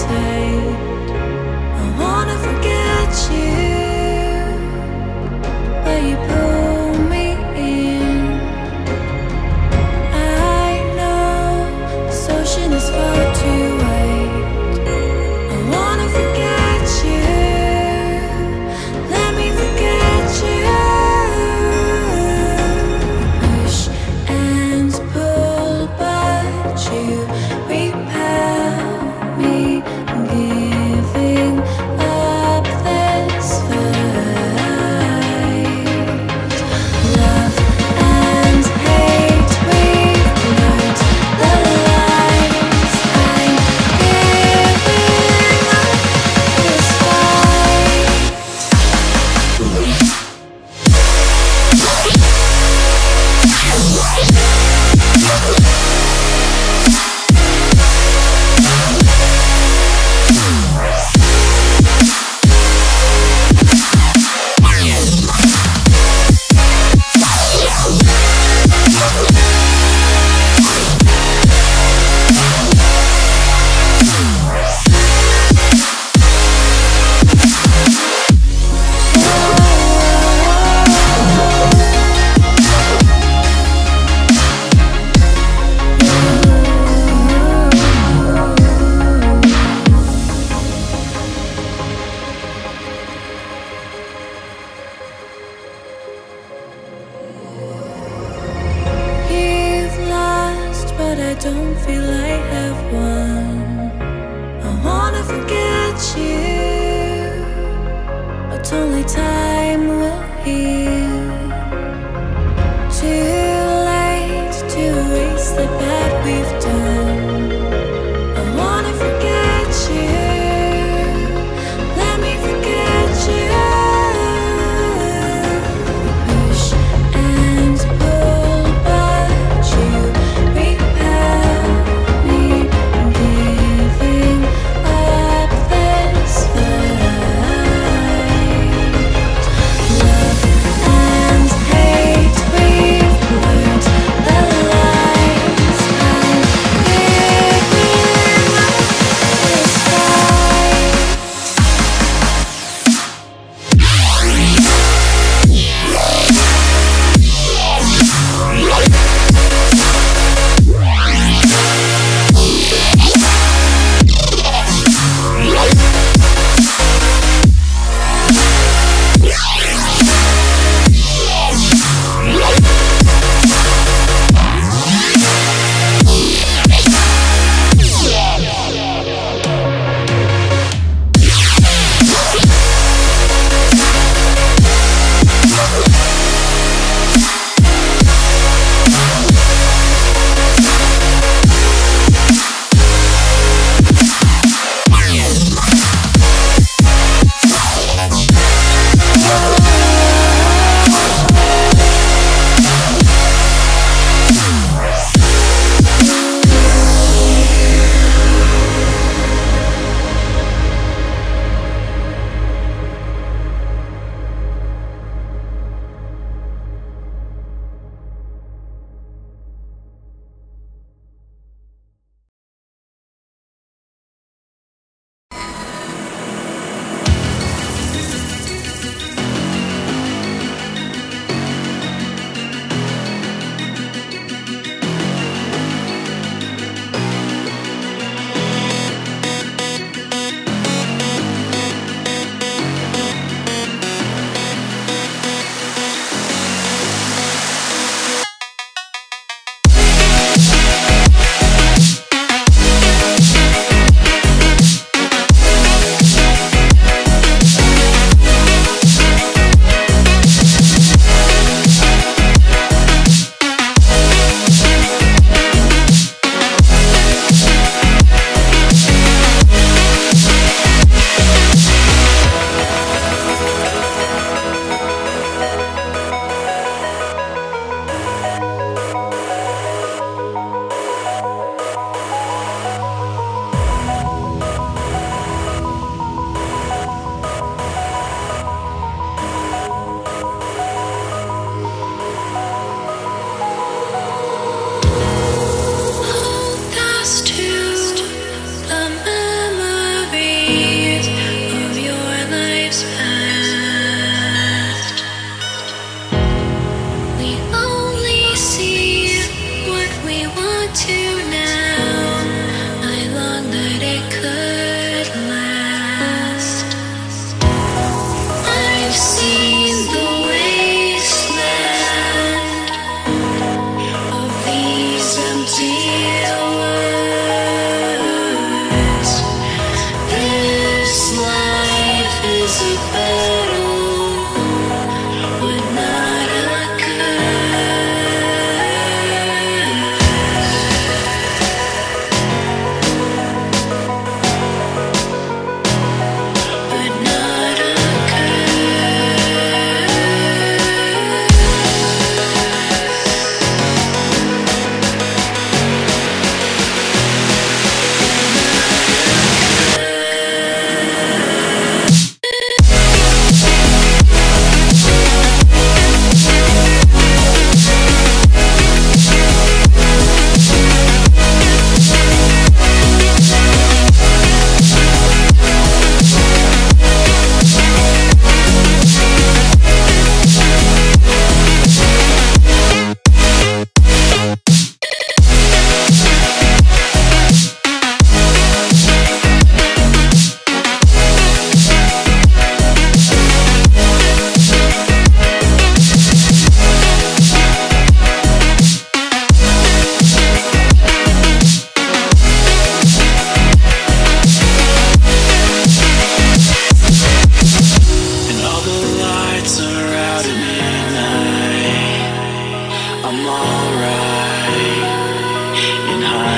hesitate. I wanna forget you, but you pull me in. I know this ocean is far too wide. I wanna forget you, let me forget you. Push and pull, but you repel me, giving up this fight. Love and hate, we've learned the lines. I'm giving up this fight. You've lost, but I don't feel I have won. I wanna forget you, but only time will heal. Too late to erase the bad we've done. I wanna forget you, let me forget you. Push and pull, but you repel me, giving up this fight. Love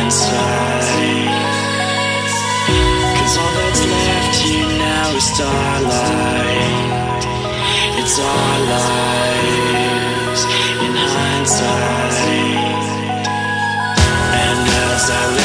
hindsight. 'Cause all that's left here now is starlight. It's our lives in hindsight. And as I